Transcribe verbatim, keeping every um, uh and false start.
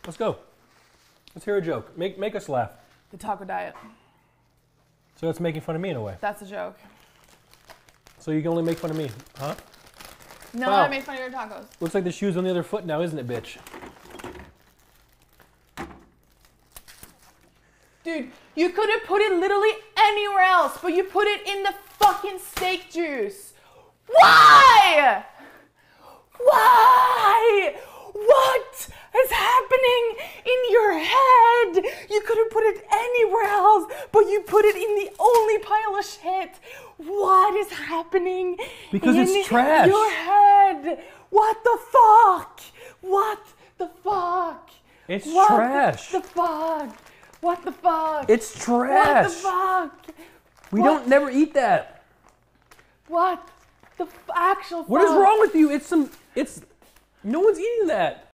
Let's go. Let's hear a joke. Make make us laugh. The taco diet. So that's making fun of me in a way. That's a joke. So you can only make fun of me, huh? No, Wow. I made fun of your tacos. Looks like the shoe's on the other foot now, isn't it, bitch? Dude, you could have put it literally anywhere else, but you put it in the fucking steak juice. Why? Why? What is happening in your head? You could have put it anywhere else, but you put it in the only pile of shit. What is happening Because in it's trash. your head? What the fuck? What the fuck? It's what trash. the fuck? What the fuck? It's trash. What the fuck? We What? don't never eat that. What the f- actual fuck? What is wrong with you? It's some, it's, no one's eating that.